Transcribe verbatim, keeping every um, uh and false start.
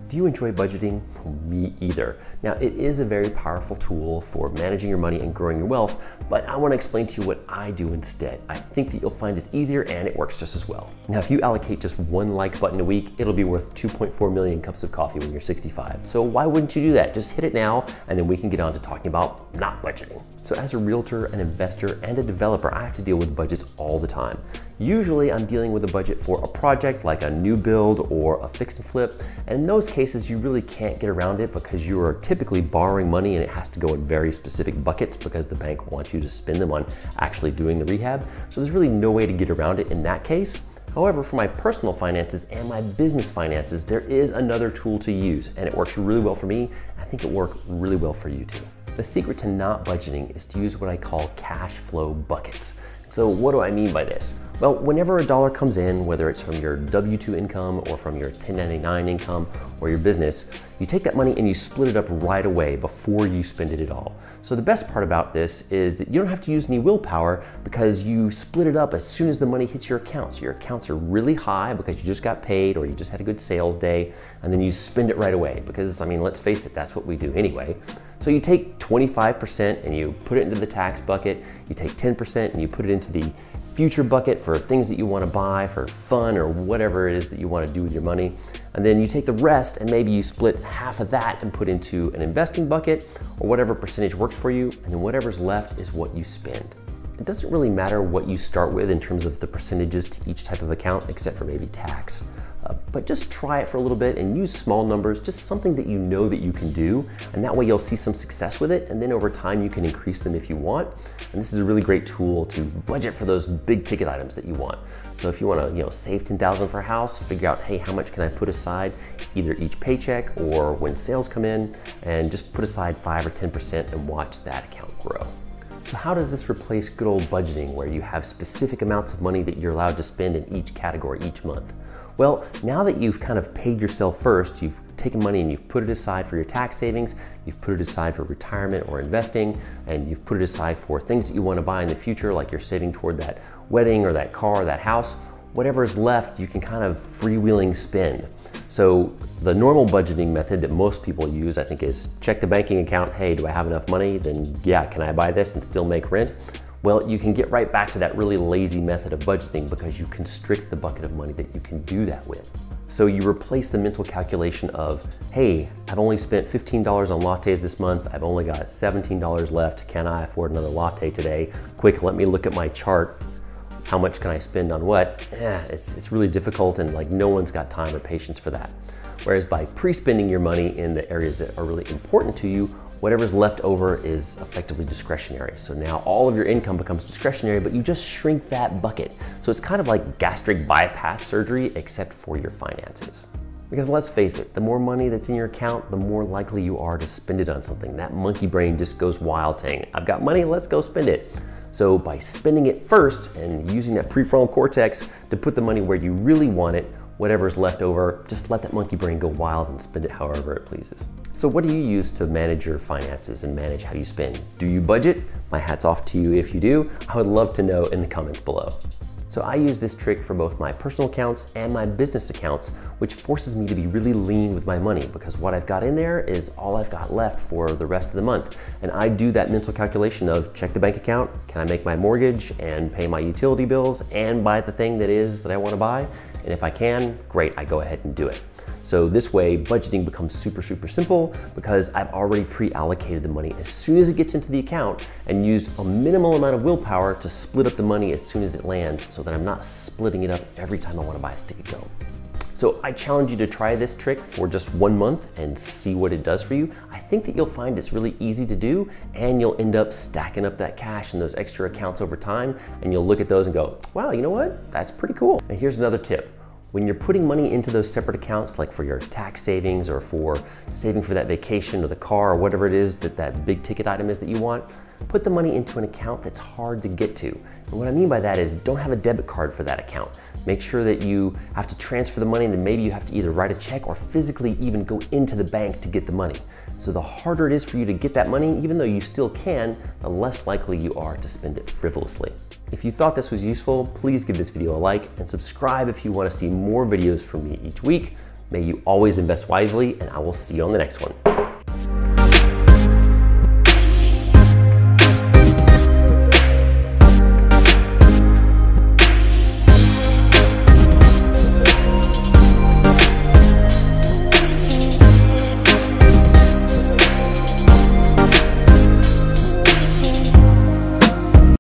Do you enjoy budgeting? Me either. Now, it is a very powerful tool for managing your money and growing your wealth, but I want to explain to you what I do instead. I think that you'll find it's easier and it works just as well. Now, if you allocate just one like button a week, it'll be worth two point four million cups of coffee when you're sixty-five. So why wouldn't you do that? Just hit it now, and then we can get on to talking about not budgeting. So as a realtor, an investor, and a developer, I have to deal with budgets all the time. Usually I'm dealing with a budget for a project like a new build or a fix and flip. And in those cases, you really can't get around it because you are typically borrowing money and it has to go in very specific buckets because the bank wants you to spend them on actually doing the rehab. So there's really no way to get around it in that case. However, for my personal finances and my business finances, there is another tool to use, and it works really well for me. I think it worked really well for you too. The secret to not budgeting is to use what I call cash flow buckets. So what do I mean by this? Well, whenever a dollar comes in, whether it's from your W two income or from your ten ninety-nine income or your business, you take that money and you split it up right away before you spend it at all. So the best part about this is that you don't have to use any willpower because you split it up as soon as the money hits your account. So your accounts are really high because you just got paid or you just had a good sales day, and then you spend it right away because, I mean, let's face it, that's what we do anyway. So you take twenty-five percent and you put it into the tax bucket, you take ten percent and you put it into the future bucket for things that you want to buy for fun or whatever it is that you want to do with your money. And then you take the rest and maybe you split half of that and put into an investing bucket or whatever percentage works for you. And then whatever's left is what you spend. It doesn't really matter what you start with in terms of the percentages to each type of account, except for maybe tax. Uh, but just try it for a little bit and use small numbers, just something that you know that you can do. And that way you'll see some success with it. And then over time you can increase them if you want. And this is a really great tool to budget for those big ticket items that you want. So if you want to, you know, save ten thousand dollars for a house, figure out, hey, how much can I put aside either each paycheck or when sales come in, and just put aside five or ten percent and watch that account grow. So how does this replace good old budgeting where you have specific amounts of money that you're allowed to spend in each category each month? Well, now that you've kind of paid yourself first, you've taken money and you've put it aside for your tax savings, you've put it aside for retirement or investing, and you've put it aside for things that you want to buy in the future, like you're saving toward that wedding or that car or that house, whatever is left, you can kind of freewheeling spend. So the normal budgeting method that most people use, I think, is check the banking account. Hey, do I have enough money? Then yeah, can I buy this and still make rent? Well, you can get right back to that really lazy method of budgeting because you constrict the bucket of money that you can do that with. So you replace the mental calculation of, hey, I've only spent fifteen dollars on lattes this month. I've only got seventeen dollars left. Can I afford another latte today? Quick, let me look at my chart. How much can I spend on what? Eh, it's, it's really difficult, and like no one's got time or patience for that. Whereas by pre-spending your money in the areas that are really important to you, whatever's left over is effectively discretionary. So now all of your income becomes discretionary, but you just shrink that bucket. So it's kind of like gastric bypass surgery, except for your finances. Because let's face it, the more money that's in your account, the more likely you are to spend it on something. That monkey brain just goes wild saying, I've got money, let's go spend it. So by spending it first and using that prefrontal cortex to put the money where you really want it, whatever's left over, just let that monkey brain go wild and spend it however it pleases. So what do you use to manage your finances and manage how you spend? Do you budget? My hat's off to you if you do. I would love to know in the comments below. So I use this trick for both my personal accounts and my business accounts, which forces me to be really lean with my money because what I've got in there is all I've got left for the rest of the month. And I do that mental calculation of check the bank account, can I make my mortgage and pay my utility bills and buy the thing that is that I want to buy? And if I can, great, I go ahead and do it. So this way, budgeting becomes super, super simple because I've already pre-allocated the money as soon as it gets into the account and used a minimal amount of willpower to split up the money as soon as it lands so that I'm not splitting it up every time I want to buy a sticky gum. So I challenge you to try this trick for just one month and see what it does for you. I think that you'll find it's really easy to do, and you'll end up stacking up that cash in those extra accounts over time, and you'll look at those and go, wow, you know what? That's pretty cool. And here's another tip. When you're putting money into those separate accounts, like for your tax savings or for saving for that vacation or the car or whatever it is that that big ticket item is that you want, put the money into an account that's hard to get to. And what I mean by that is don't have a debit card for that account. Make sure that you have to transfer the money, and then maybe you have to either write a check or physically even go into the bank to get the money. So the harder it is for you to get that money, even though you still can, the less likely you are to spend it frivolously. If you thought this was useful, please give this video a like and subscribe if you want to see more videos from me each week. May you always invest wisely, and I will see you on the next one.